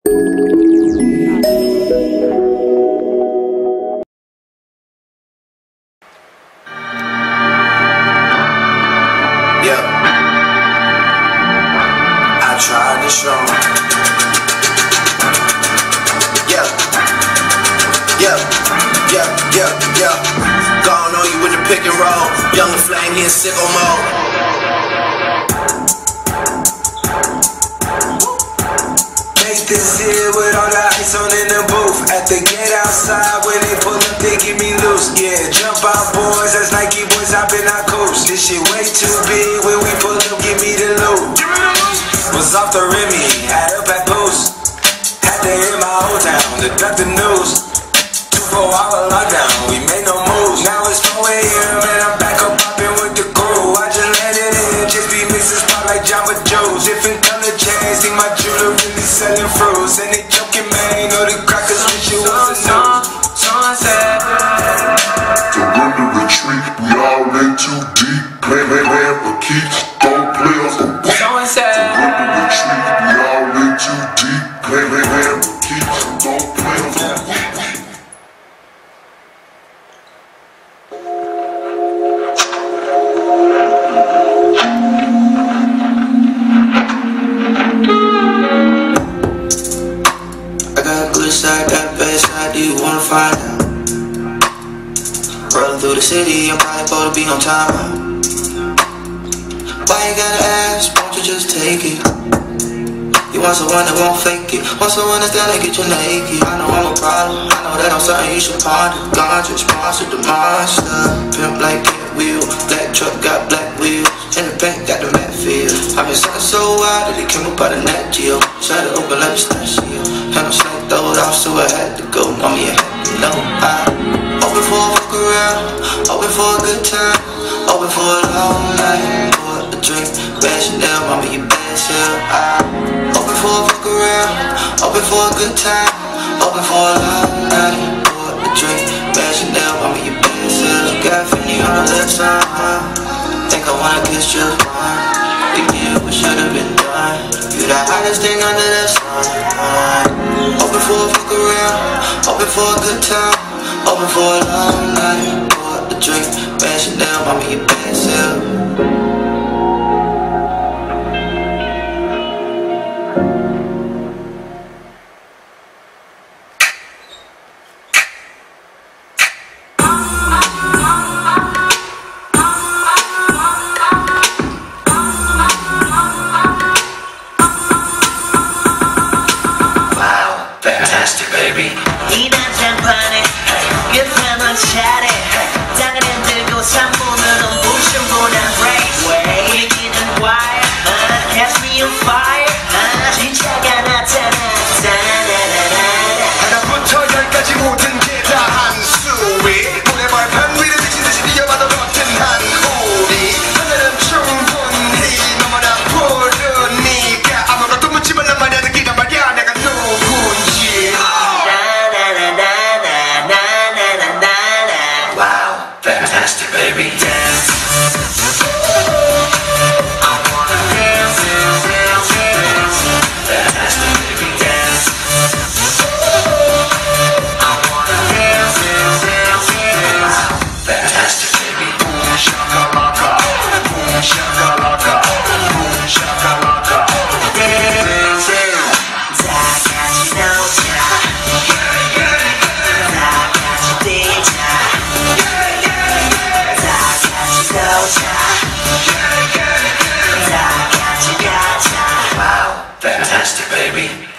Tried to show. Gone on you with the pick and roll. Young and flame, he in sicko mode. Make this here with all the ice on in the booth. At the gate outside, when they pull up, they get me loose. Yeah, jump out boys, that's Nike boys, hop in our coast. This shit way too big, when we pull up, give me the loot. Was off the Remy, had up at post. Had to hit my old town to duck the news. 2-4-hour lockdown, we made no moves. Now it's 4 AM and I'm back up popping with the crew. I just landed in, just be mixing spot like Jamba Joe's. Different color chains, see my jeweler really selling fruits. And they joking, man, know the crackers wish it was a news. Sunset. Surrender, retreat, we all in too deep. Plan for keeps, don't play us a beat. Surrender, retreat, we all in too deep. Plan for keeps, don't play us a beat. I got good side, got bad side, do you wanna find out? Rolling through the city, I'm probably supposed to be on time. Why you gotta ask, won't you just take it? You want someone that won't fake it, want someone that's gonna get you naked. I know I'm a problem, I know that I'm something you should ponder. God just sponsored the monster. Pimp like Cat Wheel, black truck got black wheels. In the bank got the Matt feel. I've been something so wild that it came up out of Nat Geo. Tried to open like a pistachio, and I'm slang throwed off so I had to go. Know me, I had to know. I open for a fuck around, open for a good time, open for a long night, pour a drink, bad Chanel, mama you bad self. I open for a fuck around, open for a good time, open for a long night, pour a drink, bad Chanel, mama you bad self. Got 50 on the left side, think I wanna kiss just one. You did what should've been done. You the hottest thing under the sun. Open for a fuck around, open for a good time, open for a long night, pour a drink, bad Chanel, mama you bad self. Fantastic, baby. 이 난장판에 끝나는 차례 땅을 흔들고 산보는 부심보다 break 이기는 wire catch me on fire 진짜가 나타났다 하나부터 열까지 모든 게 다 한 수위 모래발판 위를 미치듯이 뛰어받아 버튼 한 우리 하늘은 충분히 너무나 푸르니까 아무것도 묻지 말란 말이야 느끼란 말이야 내가 누군지. Wow, fantastic, baby. Dance. I wanna dance, dance, dance, dance. Fantastic, baby. Dance. I wanna dance, dance, dance, dance. Fantastic, baby. Boom shakalaka, boom shakalaka, boom shakalaka. Dance, dance. 다 같이 놀자 다 같이 뛰자 다 같이 놀자 다 같이 가자 Wow, fantastic, baby.